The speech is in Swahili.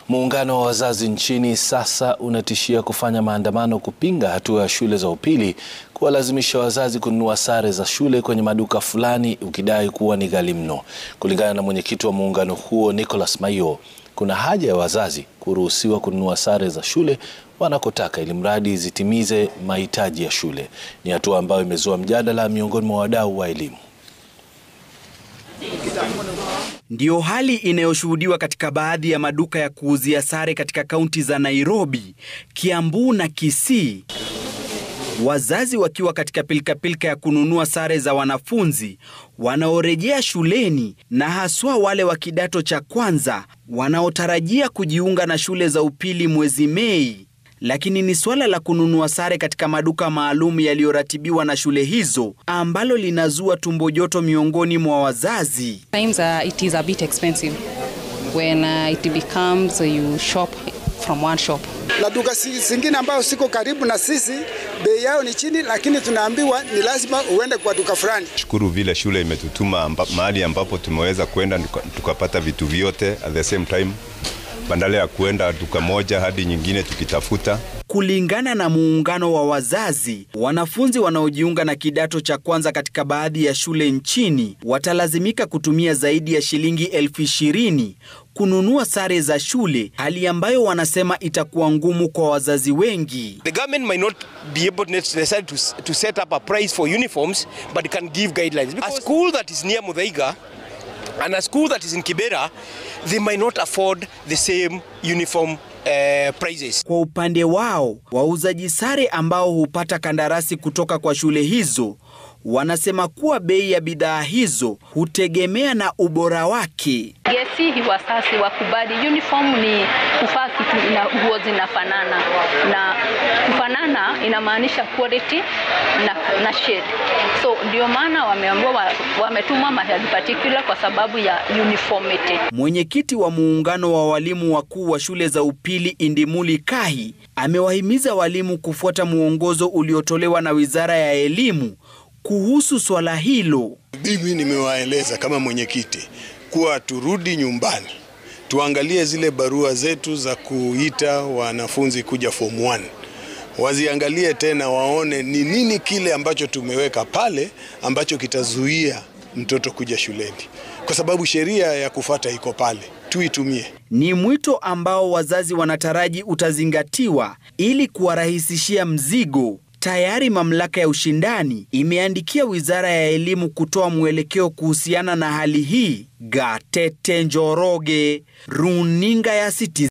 Muungano wa wazazi nchini sasa unatishia kufanya maandamano kupinga hatua ya shule za upili kuwalazimisha wazazi kununua sare za shule kwenye maduka fulani, ukidai kuwa ni ghali mno. Kulingana na mwenyekiti wa muungano huo Nicholas Mayo, kuna haja ya wazazi kuruhusiwa kununua sare za shule wanakotaka ili mradi zitimize mahitaji ya shule. Ni hatua ambayo imezua mjadala miongoni mwa wadau wa elimu. Ndio hali inayoshuhudiwa katika baadhi ya maduka ya kuuzia sare katika kaunti za Nairobi, Kiambu na Kisii. Wazazi wakiwa katika pilka ya kununua sare za wanafunzi wanaorejea shuleni, na haswa wale wa kidato cha kwanza wanaotarajia kujiunga na shule za upili mwezi Mei. Lakini ni swala la kununua sare katika maduka maalum yaliyoratibiwa na shule hizo ambalo linazua tumbo joto miongoni mwa wazazi. It is a bit expensive when it becomes you shop from one shop. Na duka zingine ambayo siko karibu na sisi bei yao ni chini, lakini tunaambiwa ni lazima uende kwa duka fulani. Shukuru vile shule imetutuma mahali ambapo tumeweza kwenda tukapata vitu vyote at the same time, badala ya kuenda duka moja hadi nyingine tukitafuta. Kulingana na muungano wa wazazi, wanafunzi wanaojiunga na kidato cha kwanza katika baadhi ya shule nchini watalazimika kutumia zaidi ya shilingi 20,000 kununua sare za shule, hali ambayo wanasema itakuwa ngumu kwa wazazi wengi. The government might not be able necessarily to set up a price for uniforms, but it can give guidelines. Because a school that is near Muthaiga and a school that is in Kibera, they might not afford the same uniform prices. Kwa upande wao, wauzaji sare ambao hupata kandarasi kutoka kwa shule hizo wanasema kuwa bei ya bidhaa hizo hutegemea na ubora wake. Yesi wazazi wakubali uniform ni kufaa kitu na nguo zinafanana, na kufanana inamaanisha quality na shade. So ndio maana wameambiwa wametuma mahali particular kwa sababu ya uniformity. Mwenyekiti wa muungano wa walimu wakuu wa shule za upili Indimuli Kahi amewahimiza walimu kufuata mwongozo uliotolewa na Wizara ya Elimu kuhusu suala hilo. Mimi nimewaeleza kama mwenyekiti kuwa turudi nyumbani, tuangalie zile barua zetu za kuita wanafunzi kuja form 1. Waziangalie tena waone ni nini kile ambacho tumeweka pale ambacho kitazuia mtoto kuja shuleni. Kwa sababu sheria ya kufuata iko pale, tuitumie. Ni mwito ambao wazazi wanataraji utazingatiwa ili kuwarahisishia mzigo. Tayari mamlaka ya ushindani imeandikia Wizara ya Elimu kutoa mwelekeo kuhusiana na hali hii. Gatete Njoroge, runinga ya Citizen.